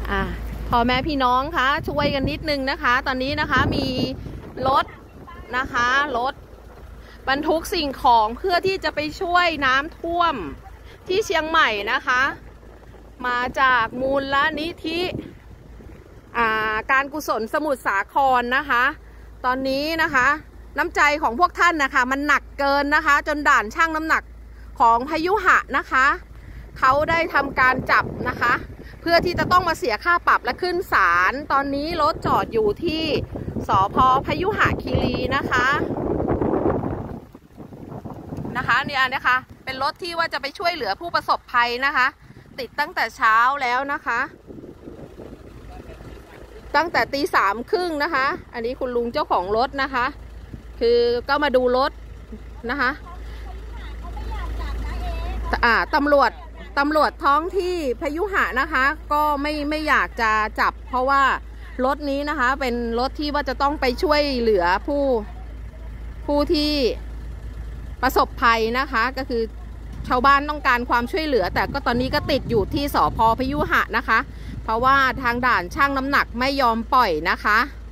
อ่ะพ่อแม่พี่น้องคะช่วยกันนิดนึงนะคะตอนนี้นะคะมีรถนะคะรถบรรทุกสิ่งของเพื่อที่จะไปช่วยน้ำท่วมที่เชียงใหม่นะคะมาจากมูลนิธิการกุศลสมุทรสาครนะคะตอนนี้นะคะน้ำใจของพวกท่านนะคะมันหนักเกินนะคะจนด่านชั่งน้ำหนักของพยุหะนะคะเขาได้ทำการจับนะคะเพื่อที่จะต้องมาเสียค่าปรับและขึ้นศาลตอนนี้รถจอดอยู่ที่สภ.พยุหคีรีนะคะเนี่ยนะคะเป็นรถที่ว่าจะไปช่วยเหลือผู้ประสบภัยนะคะติดตั้งแต่เช้าแล้วนะคะตั้งแต่ตี 3:30นะคะอันนี้คุณลุงเจ้าของรถนะคะคือก็มาดูรถนะคะตำรวจท้องที่พยุหะนะคะก็ไม่อยากจะจับเพราะว่ารถนี้นะคะเป็นรถที่ว่าจะต้องไปช่วยเหลือผู้ที่ประสบภัยนะคะก็คือชาวบ้านต้องการความช่วยเหลือแต่ก็ตอนนี้ก็ติดอยู่ที่สภ.พยุหะนะคะเพราะว่าทางด่านชั่งน้ำหนักไม่ยอมปล่อยนะคะ